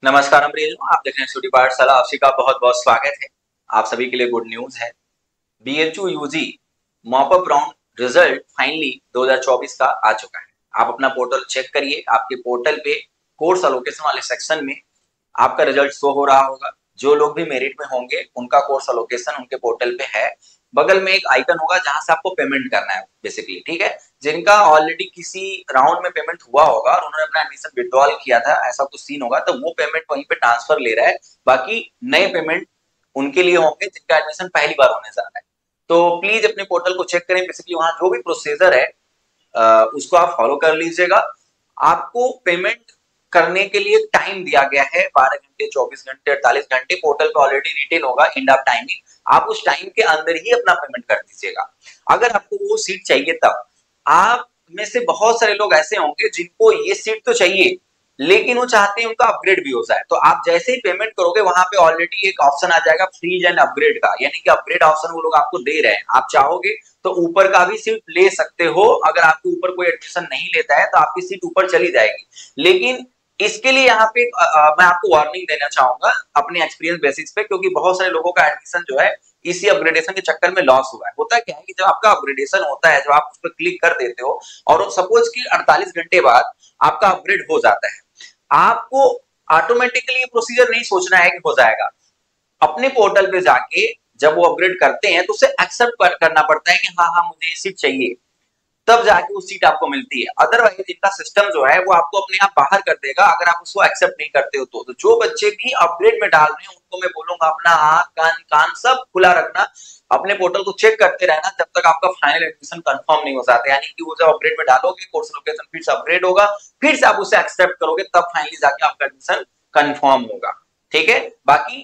नमस्कार अंग्रेजों, आप देख रहे हैं स्टडी पाठशाला। आप सभी का बहुत बहुत स्वागत है। आप सभी के लिए गुड न्यूज है। BHU UG mop up round result finally 2024 का आ चुका है। आप अपना पोर्टल चेक करिए। आपके पोर्टल पे कोर्स अलोकेशन वाले सेक्शन में आपका रिजल्ट शो हो रहा होगा। जो लोग भी मेरिट में होंगे उनका कोर्स अलोकेशन उनके पोर्टल पे है। बगल में एक आइकन होगा जहां से आपको पेमेंट करना है बेसिकली, ठीक है। जिनका ऑलरेडी किसी राउंड में पेमेंट हुआ होगा और उन्होंने अपना एडमिशन विड्रॉल किया था, ऐसा कुछ सीन होगा तो वो पेमेंट वहीं पे ट्रांसफर ले रहा है। बाकी नए पेमेंट उनके लिए होंगे जिनका एडमिशन पहली बार होने जा रहा है। तो प्लीज अपने पोर्टल को चेक करें। बेसिकली वहां जो भी प्रोसीजर है उसको आप फॉलो कर लीजिएगा। आपको पेमेंट करने के लिए टाइम दिया गया है 12 घंटे, 24 घंटे, 48 घंटे। पोर्टल पे ऑलरेडी रिटेन होगा एंड ऑफ टाइमिंग। आप उस टाइम के अंदर ही अपना पेमेंट कर दीजिएगा। अगर आपको वो सीट चाहिए तब। आप में से बहुत सारे लोग ऐसे होंगे जिनको ये सीट तो चाहिए लेकिन वो चाहते हैं उनका अपग्रेड भी हो जाए। तो आप जैसे ही पेमेंट करोगे वहां पे ऑलरेडी एक ऑप्शन आ जाएगा फ्रीज एंड अपग्रेड का, यानी कि अपग्रेड ऑप्शन वो लोग आपको दे रहे हैं। आप चाहोगे तो ऊपर का भी सीट ले सकते हो। अगर आपके ऊपर कोई एडमिशन नहीं लेता है तो आपकी सीट ऊपर चली जाएगी। लेकिन इसके लिए यहाँ पे मैं आपको वार्निंग देना चाहूंगा अपने एक्सपीरियंस बेसिस पे, क्योंकि बहुत सारे लोगों का एडमिशन जो है इसी अपग्रेडेशन के चक्कर में लॉस हुआ है। होता क्या है कि जब आपका अपग्रेडेशन होता है, जब आप उस पर क्लिक कर देते हो और सपोज कि 48 घंटे बाद आपका अपग्रेड हो जाता है, आपको ऑटोमेटिकली ये प्रोसीजर नहीं सोचना है कि हो जाएगा। अपने पोर्टल पे जाके जब वो अपग्रेड करते हैं तो उसे एक्सेप्ट करना पड़ता है कि हाँ हाँ मुझे ये सीट चाहिए, तब जाके वो सीट आपको मिलती है। अदरवाइज इनका सिस्टम जो है वो आपको अपने आप बाहर कर देगा अगर आप उसको एक्सेप्ट नहीं करते हो तो जो बच्चे भी अपग्रेड में डाल रहे हैं उनको मैं बोलूंगा अपना आंख कान कान सब खुला रखना। अपने पोर्टल को चेक करते रहना जब तक आपका फाइनल एडमिशन कंफर्म नहीं हो जाता। यानी कि वो जब अपग्रेड में डालोगे, कोर्स लोकेशन फिर से अपग्रेड होगा, फिर से आप उसे एक्सेप्ट करोगे, तब फाइनली जाके आपका एडमिशन कंफर्म होगा। ठीक है। बाकी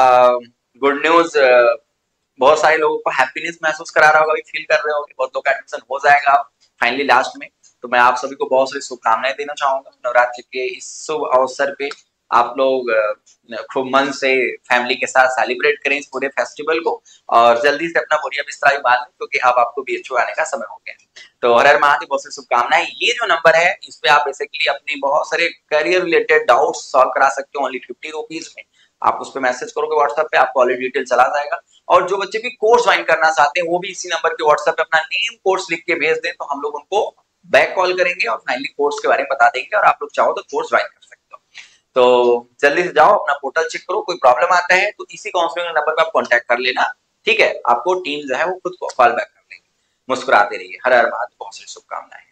गुड न्यूज, बहुत सारे लोगों को हैप्पीनेस महसूस करा रहा होगा, फील कर रहे होंगे। बहुत लोग का एडमिशन हो जाएगा फाइनली लास्ट में। तो मैं आप सभी को बहुत सारी शुभकामनाएं देना चाहूंगा। नवरात्रि के इस शुभ अवसर पे आप लोग खूब मन से फैमिली के साथ सेलिब्रेट करें इस पूरे फेस्टिवल को और जल्दी से अपना बोरिया बिस्तरा भी बांध लें क्योंकि अब आपको बीएचयू आने का समय हो गया। तो हर हर महादेव, बहुत सारी शुभकामनाएं। ये जो नंबर है इस पे आप बेसिकली अपनी बहुत सारे करियर रिलेटेड डाउट सॉल्व करा सकते हो ओनली 50 रुपीज में। आप उस पर मैसेज करोगे व्हाट्सएप पे, आपको ऑलरेडी डिटेल चला जाएगा। और जो बच्चे भी कोर्स ज्वाइन करना चाहते हैं वो भी इसी नंबर पे व्हाट्सएप पे अपना नेम कोर्स लिख के भेज दें तो हम लोग उनको बैक कॉल करेंगे और फाइनली कोर्स के बारे में बता देंगे और आप लोग चाहो तो कोर्स ज्वाइन कर सकते हो। तो जल्दी से जाओ, अपना पोर्टल चेक करो। कोई प्रॉब्लम आता है तो इसी काउंसलिंग नंबर पे आप कॉन्टैक्ट कर लेना। ठीक है। आपको टीम जो है वो खुद को कॉल बैक कर लेंगे। मुस्कुराते रहिए। हर हर महादेव, बहुत सारी शुभकामनाएं।